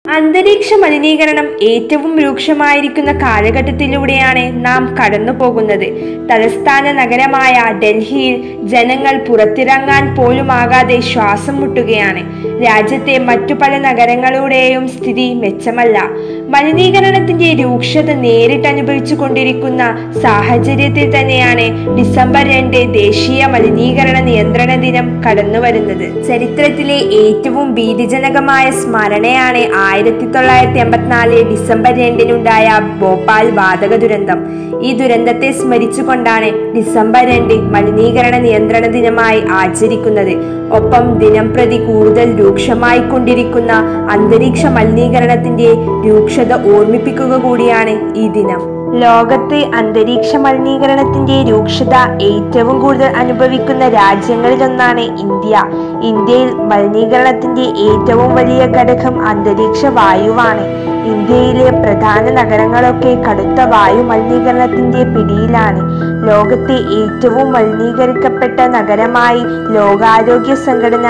അന്തരീക്ഷ മലിനീകരണം ഏറ്റവും രൂക്ഷമായിരിക്കുന്ന കാലഘട്ടത്തിലൂടെയാണ് നാം കടന്നു പോകുന്നത്. തലസ്ഥാന നഗരമായ ഡൽഹിയിൽ ജനങ്ങൾ പുറത്തിറങ്ങാൻ പോലുമാകാതെ ശ്വാസം മുട്ടുകയാണ്. രാജ്യത്തെ മറ്റു പല നഗരങ്ങളുടെയും സ്ഥിതി മെച്ചമല്ല. മലിനീകരണത്തിന്റെ രൂക്ഷത നേരിട്ട് അനുഭവിച്ചു കൊണ്ടിരിക്കുന്ന സാഹചര്യത്തിൽ തന്നെയാണ് ഡിസംബർ 2 ദേശീയ മലിനീകരണ നിയന്ത്രണ ദിനം കടന്നു വരുന്നത്. ചരിത്രത്തിലെ ഏറ്റവും ഭീതിജനകമായ സ്മരണയാണ് 1984 ഡിസംബർ 2-നുണ്ടായ ഭോപ്പാൽ വാതക ദുരന്തം. ഈ ദുരന്തത്തെ സ്മരിച്ചുകൊണ്ടാണ് ഡിസംബർ 2 മലിനീകരണ നിയന്ത്രണ ദിനമായി ആചരിക്കുന്നത്. ഒപ്പം ദിനം പ്രതി കൂടുതൽ രൂക്ഷമായി കൊണ്ടിരിക്കുന്ന അന്തരീക്ഷ മലിനീകരണത്തിന്റെ രൂക്ഷത ഓർമ്മിപ്പിക്കുക കൂടിയാണ് ഈ ദിനം. ലോകത്ത് അന്തരീക്ഷ മലിനീകരണത്തിന്റെ രൂക്ഷത ഏറ്റവും കൂടുതൽ അനുഭവിക്കുന്ന രാജ്യങ്ങളിലൊന്നാണ് ഇന്ത്യ. ഇന്ത്യയിൽ മലിനീകരണത്തിന്റെ ഏറ്റവും വലിയ ഘടകം അന്തരീക്ഷ വായുവാണ്. ഇന്ത്യയിലെ പ്രധാന നഗരങ്ങളൊക്കെ കടുത്ത വായു മലിനീകരണത്തിന്റെ പിടിയിലാണ്. ലോകത്തെ ഏറ്റവും മലിനീകരിക്കപ്പെട്ട നഗരമായി ലോകാരോഗ്യ സംഘടന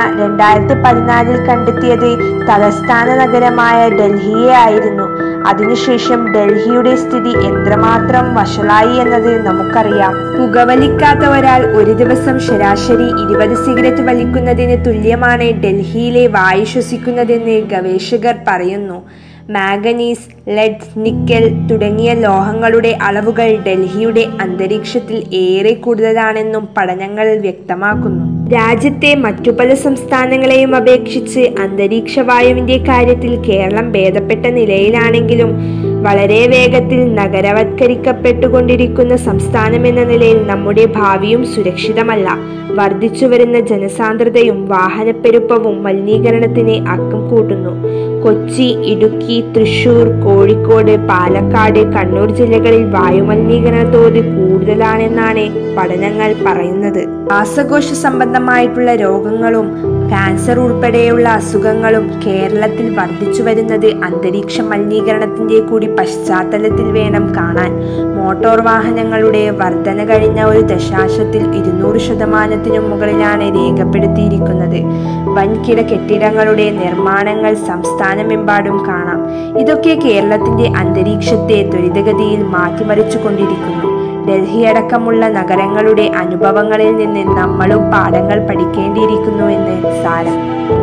2014 കണ്ടെത്തിയത് തലസ്ഥാന നഗരമായ ഡൽഹിയെ ആയിരുന്നു. അതിനുശേഷം ഡൽഹിയുടെ സ്ഥിതി എത്രമാത്രം വഷളായി എന്നത് നമുക്കറിയാം. പുകവലിക്കാത്ത ഒരാൾ ഒരു ദിവസം ശരാശരി 20 സിഗരറ്റ് വലിക്കുന്നതിന് തുല്യമാണ് ഡൽഹിയിലെ വായു ശ്വസിക്കുന്നതെന്ന് ഗവേഷകർ പറയുന്നു. മാംഗനീസ്, ലെഡ്, നിക്കൽ തുടങ്ങിയ ലോഹങ്ങളുടെ അളവുകൾ ഡൽഹിയുടെ അന്തരീക്ഷത്തിൽ ഏറെ കൂടുതലാണെന്നും പഠനങ്ങൾ വ്യക്തമാക്കുന്നു. രാജ്യത്തെ മറ്റു പല സംസ്ഥാനങ്ങളെയും അപേക്ഷിച്ച് അന്തരീക്ഷ വായുവിന്റെ കാര്യത്തിൽ കേരളം ഭേദപ്പെട്ട നിലയിലാണെങ്കിലും വളരെ വേഗത്തിൽ നഗരവത്കരിക്കപ്പെട്ടുകൊണ്ടിരിക്കുന്ന സംസ്ഥാനമെന്ന നിലയിൽ നമ്മുടെ ഭാവിയും സുരക്ഷിതമല്ല. വർദ്ധിച്ചുവരുന്ന ജനസാന്ദ്രതയും വാഹനപ്പെരുപ്പവും മലിനീകരണത്തിന് അക്കം കൂട്ടുന്നു. കൊച്ചി, ഇടുക്കി, തൃശൂർ, കോഴിക്കോട്, പാലക്കാട്, കണ്ണൂർ ജില്ലകളിൽ വായുമലിനീകരണ തോത് കൂടുതലാണെന്നാണ് പഠനങ്ങൾ പറയുന്നത്. ശ്വാസകോശ സംബന്ധമായിട്ടുള്ള രോഗങ്ങളും ക്യാൻസർ ഉൾപ്പെടെയുള്ള അസുഖങ്ങളും കേരളത്തിൽ വർദ്ധിച്ചു വരുന്നത് അന്തരീക്ഷ മലിനീകരണത്തിന്റെ കൂടി പശ്ചാത്തലത്തിൽ വേണം കാണാൻ. മോട്ടോർ വാഹനങ്ങളുടെ വർധന കഴിഞ്ഞ ഒരു ദശാബ്ദത്തിൽ 200% മുകളിലാണ് രേഖപ്പെടുത്തിയിരിക്കുന്നത്. വൻകിട കെട്ടിടങ്ങളുടെ നിർമ്മാണങ്ങൾ സംസ്ഥാനമെമ്പാടും കാണാം. ഇതൊക്കെ കേരളത്തിന്റെ അന്തരീക്ഷത്തെ ത്വരിതഗതിയിൽ മാറ്റിമറിച്ചു കൊണ്ടിരിക്കുന്നു. ഡൽഹി അടക്കമുള്ള നഗരങ്ങളുടെ അനുഭവങ്ങളിൽ നിന്ന് നമ്മളും പാഠങ്ങൾ പഠിക്കേണ്ടിയിരിക്കുന്നുവെന്ന് സാരം.